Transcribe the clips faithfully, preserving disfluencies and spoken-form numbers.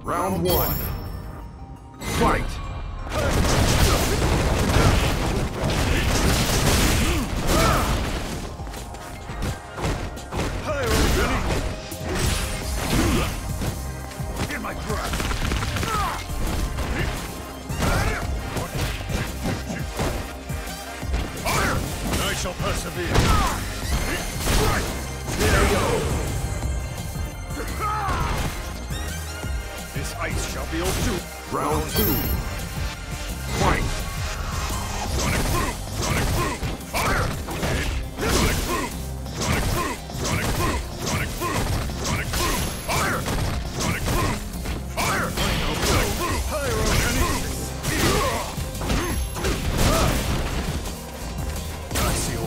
Round one. Fight! In my grasp! Fire! I shall persevere. There you go! This ice shall be all too. Round two. Fight! Sonic Boom! Sonic Boom! Fire! Sonic Boom! Sonic Boom! Sonic Boom! Sonic Boom! Sonic Boom! Fire! Sonic Boom! Fire! Sonic Boom! Pyrokinesis! Glacial!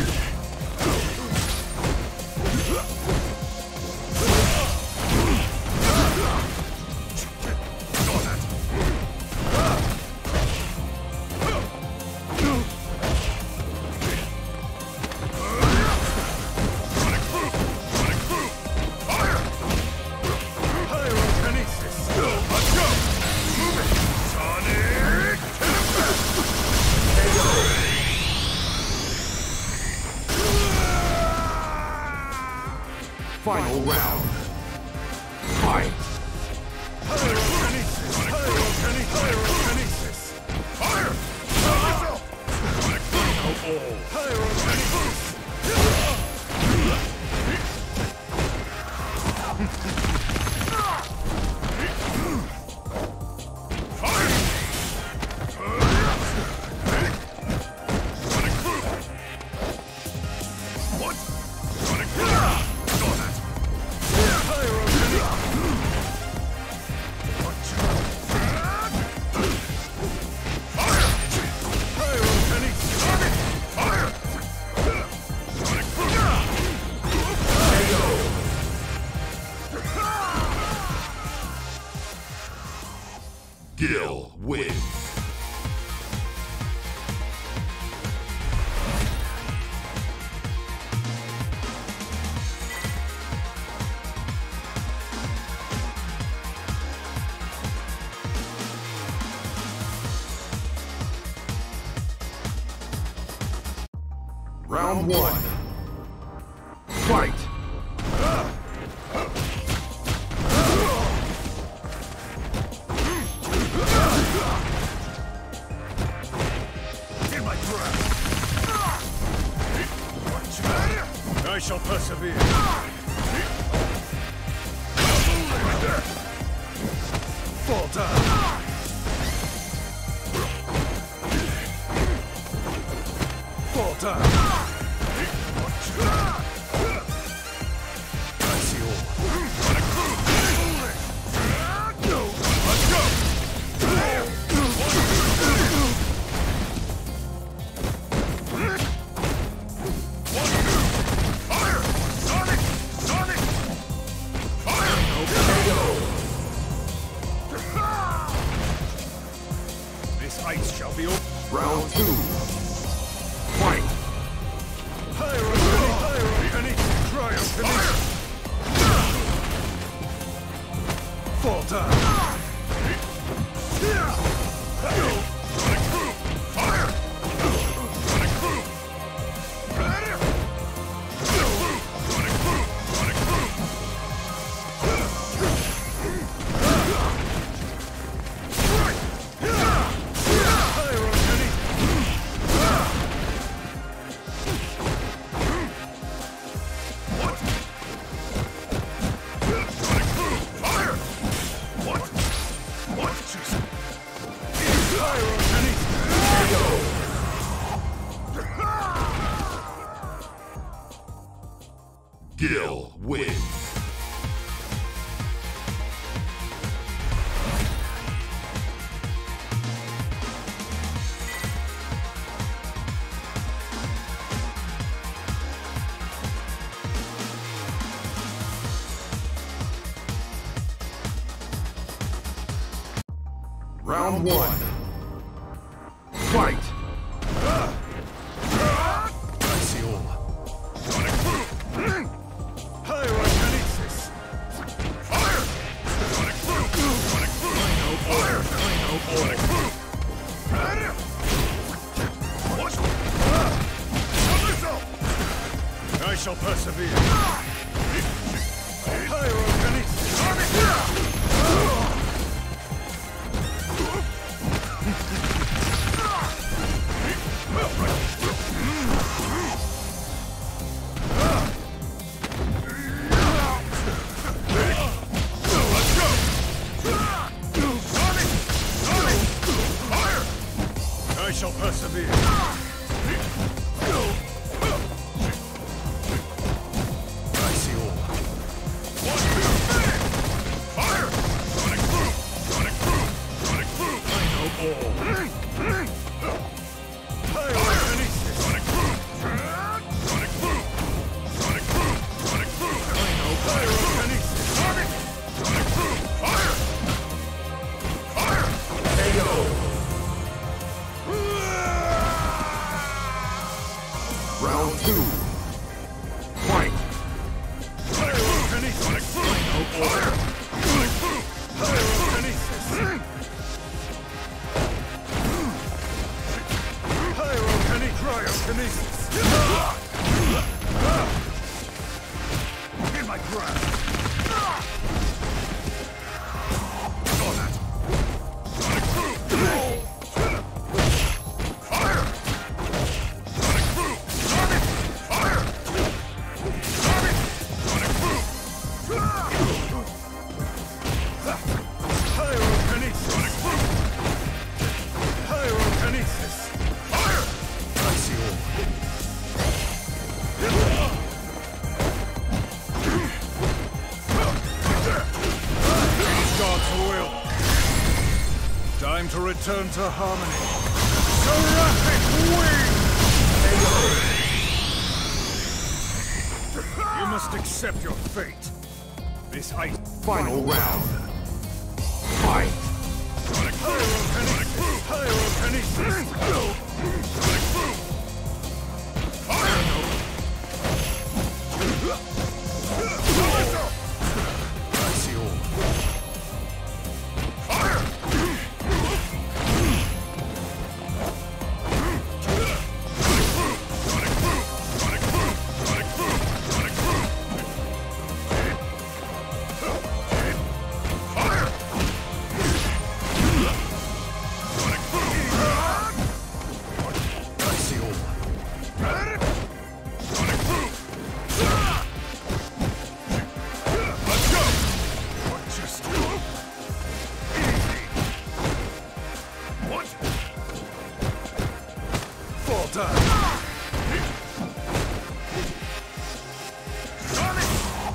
Final round. Fight! Pyrokinesis! Pyrokinesis! Pyrokinesis! Fire! Sonic Boom! Pyrokinesis! Fire! Sonic Boom! What? Sonic Boom! Saw that! Gil wins. Round one. Fight! In my grasp! I shall persevere. Fall down. Fall down. Glacial. Sonic Boom. Let's go. Fire! Sonic! Sonic! Fire! This ice shall be over. Round two. Fight! Pyrokinesis! Pyrokinesis! Cryokinesis! Fall down! Sonic Boom! Fire! Sonic Boom! Sonic Boom! Sonic Boom! Sonic Boom! What? Sonic Boom! Fire! What? What? Jesus! Pyrokinesis! Gil wins. Round one. Fight! Glacial. Sonic Boom! Pyrokinesis! Fire! Sonic Boom! shall persevere. Pyrokinesis. I shall persevere. I see all. One, two, three! Fire! Sonic boom! Sonic boom! Sonic boom! I know all. Pyrokinesis! Sonic boom! Sonic boom! Sonic boom! Sonic boom! I know pyrokinesis! Sonic! Sonic boom! Fire! Fire! K O. Round two. Fight! Pyrokinesis! Sonic boom! Fire! Sonic boom! Pyrokinesis! Pyrokinesis! Cryokinesis! In my grasp! Saw that! Sonic boom! Fire! Sonic boom! Sonic! Fire! Sonic! Sonic boom! Pyrokinesis! Sonic boom! Pyrokinesis! Fire! I see all. God's will. Time to return to harmony. Seraphic wing! You must accept your fate. This ice. Final round. Fight! Sonic Pyrokinesis! Pyrokinesis! Sonic boom! Fire! I see all. Fire! Sonic boom! Sonic boom! Sonic boom! Sonic boom! Fire! Sonic boom! I see all. Sonic boom! Let's go! Just easy. What? Fall down. Sonic!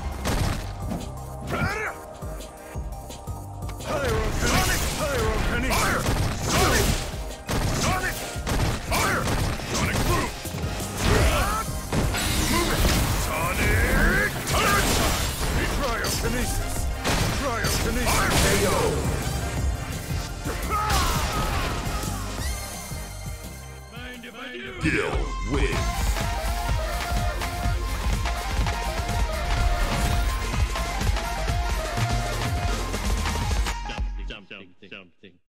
Pyrokinesis! Pyrokinesis! Fire! Sonic! Sonic! Fire! Sonic boom! Move it! Sonic! Turret! Cryokinesis! Cryokinesis! K O. Mind if I do? Gil wins. Something, something, something.